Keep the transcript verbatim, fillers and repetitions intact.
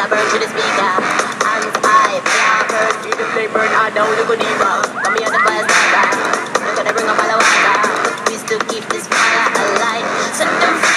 a burn to the speaker. Hands high, fire burn, see the flame burn all down the good evil. Come here, the fire starter. You're gonna bring up all the water. Please to keep this fire alive. Set them free.